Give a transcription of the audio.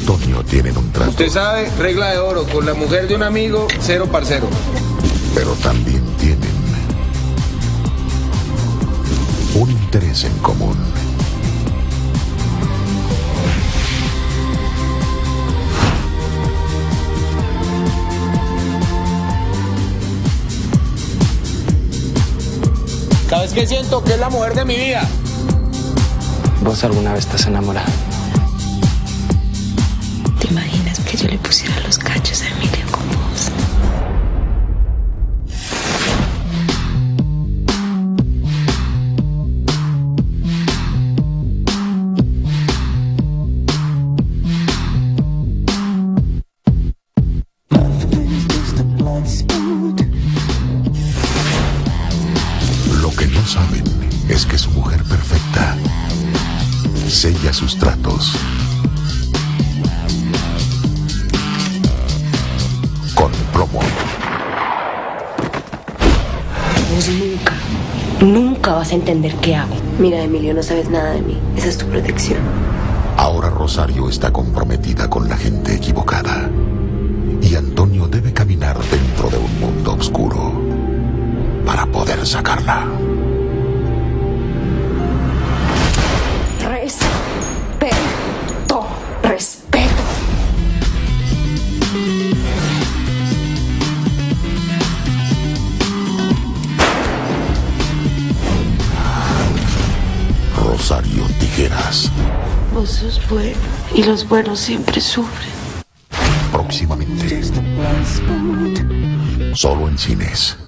Antonio tienen un trato. Usted sabe, regla de oro, con la mujer de un amigo, cero parcero. Pero también tienen un interés en común. ¿Sabes qué siento? Que es la mujer de mi vida. ¿Vos alguna vez estás enamorado? ¿Te imaginas que yo le pusiera los cachos a Emilio con vos? Lo que no saben es que su mujer perfecta sella sus tratos con plomo. Vos nunca vas a entender qué hago. Mira, Emilio, no sabes nada de mí. Esa es tu protección. Ahora Rosario está comprometida con la gente equivocada y Antonio debe caminar dentro de un mundo oscuro para poder sacarla. Respeto. Rosario Tijeras. Vos sos bueno y los buenos siempre sufren. Próximamente. Solo en cines.